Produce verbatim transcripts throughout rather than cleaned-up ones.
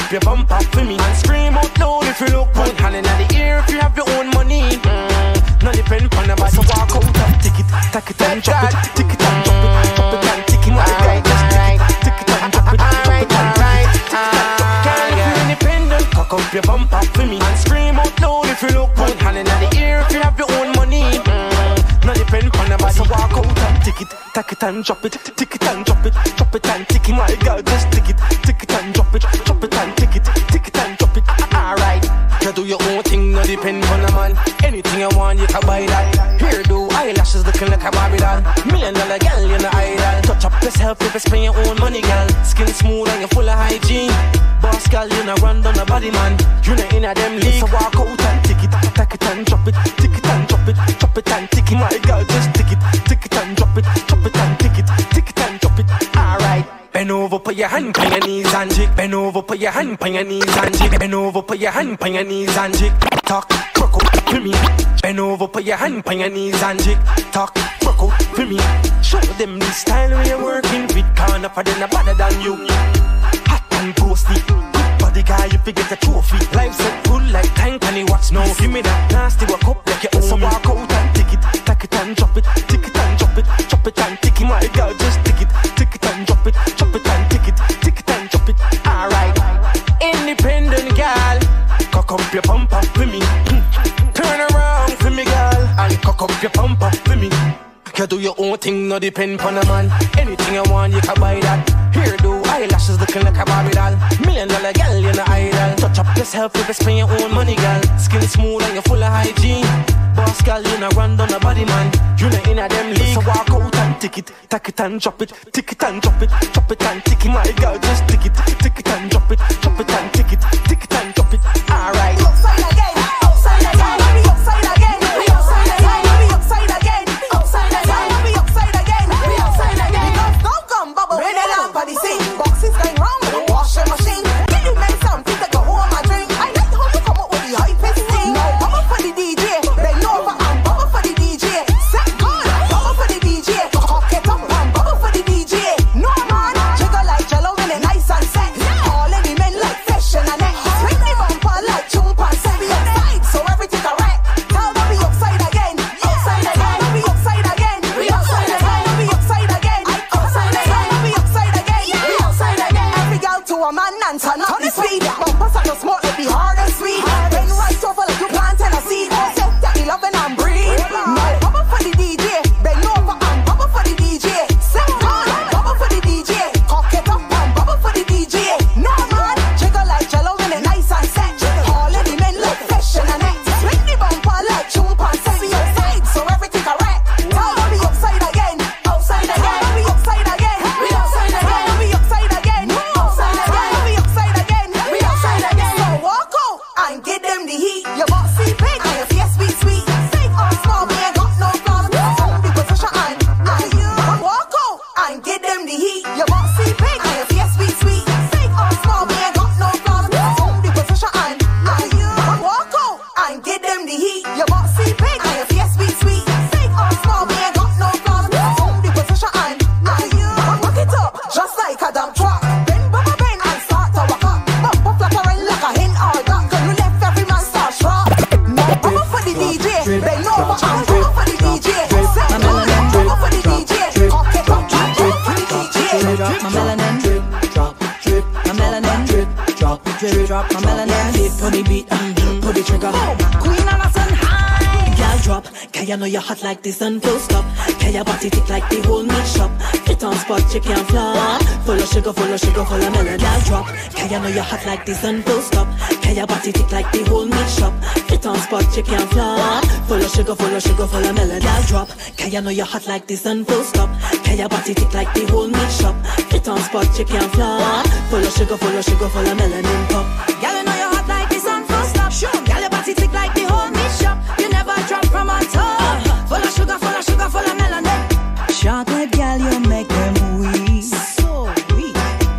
up your bumper for me and scream out loud if you look good. Hand in the ear if you have your own money. Mm. No depend on nobody. So walk out and take it, take it and drop it, take it and drop it, drop it and take it. My girl, just take it, take it and drop it, drop it and take it, take it and drop it. Girl, if you're independent, cock up your bumper for me and scream out loud if you look good. Hand in the ear if you have your own money. Mm. No depend on nobody. So walk out and take it, take it and drop it, take it and drop it, drop it and take it. My girl, just take it, take it and drop it, drop it and take it, take it and drop it. Alright, you do your own thing, no depend on a man. Anything you want, you can buy that. Here do eyelashes looking like a Barbie doll. Million dollar girl, you're no idol. Touch up yourself if you spend your own money, girl. Skin smooth and you're full of hygiene. Boss girl, you no run down a body man. You no in a them league. So walk out and take it, take it and drop it, take it and drop it, drop it and take it. My girl, just take it, take it and drop it, drop it and take it, take it and drop it. Alright. Bend over, put your hand on your knees and jig. Bend over, put your hand on your knees and jig. Bend over, put your hand on your knees and jig. Talk, crook out for me. Bend over, put your hand on your knees and jig. Talk, crook out for me. Show them the style when you're working with. Can't up and then better than you. Hot and ghosty. Body guy, you forget the trophy. Life set full like tank and he watch now. Give me that nasty walk up like you own. So walk out and take it, take it and drop it, take it and drop it, drop it and take it. My girl, just take it, take it and drop it, drop it and take it, take it and drop it. Alright, independent girl, cock up your pump up for me. Turn around for me, girl, and cock up your pump up for me. You do your own thing, no depend on a man. Anything you want, you can buy that. Here do eyelashes looking like a Barbie doll. Million dollar girl, you're no idol. Touch up yourself if you spend your own money, girl. Skin smooth and you're full of hygiene. Boss girl, you no run down a body man. You no in a them league. So walk out and take it, take it and drop it, take it and drop it, drop it and take it. My girl, just take it, take it and drop it, drop it and take it, take it and drop it. Alright. Upside again, upside again, upside again, upside again, upside again, upside again, upside again, upside again. Because don't come bubble when the lamp on the sink. Boxes going round with the washing machine. Give you men something to go home and drink. I like how you come up with the hype thing. Now bubble for the D J, bend over and bubble for the D J. Set good, bubble for the D J. Cock it up and bubble for the D J. No man, jiggle like jello when it nice and set. All any men like fish in a net. Swing the bumper like chump and set. Be upside, so everything correct. Tell them we upside again, upside again, we upside again, we upside again, we upside again, upside again, we upside again, we upside again. Every girl to a man and turn up the speed. Bumpers are no smart, it be hard and sweet. Bend right over like you planting a seed. Set that the loving and breathe. Now bubble for the D J, bend over and bubble for the D J. Set good, bubble for the D J. Cock it up and bubble for the D J. No man, jiggle like jello when it nice and set. All of the men like fish in a net. Swing the bumper like chump and set. Be upside, so everything correct. Tell them we upside again, upside again, we upside again, we upside again, we upside again, upside again, we upside again, we upside again. So walk out and get them the heat. Your boxy big and your face be sweet. Safe or small, we ain't got no flaws. From the position and and you walk out and get them the heat. Your boxy big and your face be sweet. Safe or small, we ain't got no flaws. From the position and and you walk out and get them the heat. Your boxy big and your face be sweet. Safe or small, we ain't got no flaws. From the position and and you rock it up just like a damn truck. Bend, bubble, bend and start to walk up. Bumper fluttering like a hen or duck. Cause you left every man start shrug. Now bubble for the D J, bend over and bubble for the D J. Set good, bubble for the D J. Cock it up and bubble for the D J. Drop my melanin, drip, drop, drip, my melanin, drip, drop, drip, drop my melanin. Hit for the beat, mm, pull the trigger. Queen Alison Hinds. Girl drop, can you know you're hot like this and don't stop? Can your body tick like the whole meat shop? Fit on spot, you can't flop. Full of sugar, full of sugar, full of melon. Girl drop, can you know you're hot like this and don't stop? Can your body tick like the whole meat shop? Fit on spot, you can't flop. Full of sugar, full of sugar, full of melon. Girl drop, can you know you're hot like this and don't stop? Can your body tick like the whole meat shop? Fit on spot, you can't flop. Full of sugar, full of sugar, full of melanin pop. Girl, you know you're hot like this and don't stop. Sure, girl, your body tick like the whole meat shop. You never drop from a top. Full of sugar, full of sugar, full of melanin. Chocolate girl, you make them weak. So weak.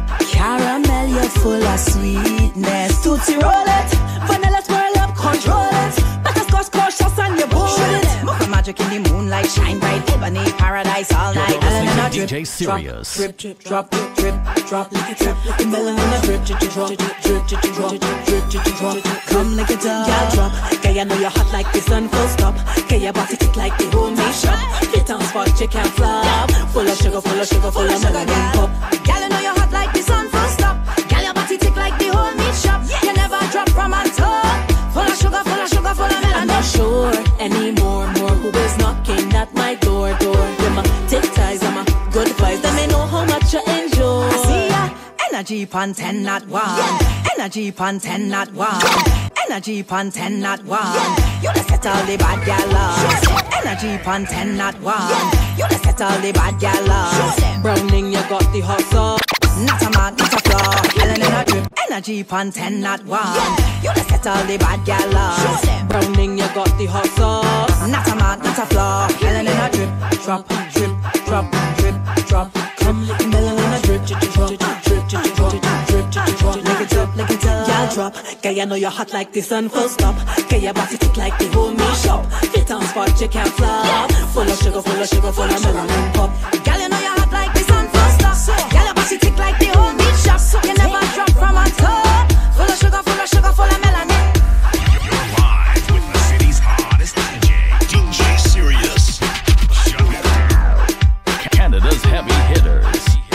Caramel, you're full of sweetness. Tootsie roll it, vanilla twirl up, control it. Butterscotch cautious and you board it. Mocha magic in the moon moonlight shine bright, ebony paradise all night. Melanin a drip, D J Sirius. drip, drip, drop, drip, drip, drop, like a drip, like a melanin a drip, drip, drop, drip, drip, drip, drop, drip, drip, drop. Come like a dove, girl drop. Girl, you know you're hot like the sun, full stop. Girl, your body tick like the homemade shop. Fit on spot, you can't flop. Full of sugar, full of sugar, full of melanin pop. Girl, you know you're hot like the sun, full stop. Girl, your body tick like the homemade shop. You never drop from on top. Full of sugar, full of sugar, full of melanin. I'm not sure anymore, more who is knocking at my door, door. With my tick ties and my good vibes, let me know how much you enjoy. I see ya, energy pan ten not one. Yeah. Energy pan ten not one. Yeah. Energy pan ten not one. Yeah. You just set all the bad gal up. Yeah. Energy pan ten not one. Yeah. You just set all the bad gal up. Browning, you got the hot sauce. Not a man, not a flaw. Melanin a drip. Energy pan ten not one. Yeah. You just set all the bad gal up. Browning, you got the hot sauce. Not a man, not a flaw. Melanin a drip. Drop, drip, drop, drip, drop. Come, melanin a drip, drip, drop, drip, drip, drip, drip, drip, drop. Like it drop, like it drop. Girl drop. Girl, you know you're hot like the sun, full stop. Girl, your body tick like the homemade shop. Fit on spot, you can't flop. Full of sugar, full of sugar, full of melanin pop. Girl, you know you're hot like the sun, full stop. Girl, your body tick like the homemade shop. You never drop from on top. Full of sugar, full of sugar, full of melanin. You're live with the city's hottest D J, D J Sirius. Shut it down. Canada's heavy hitters.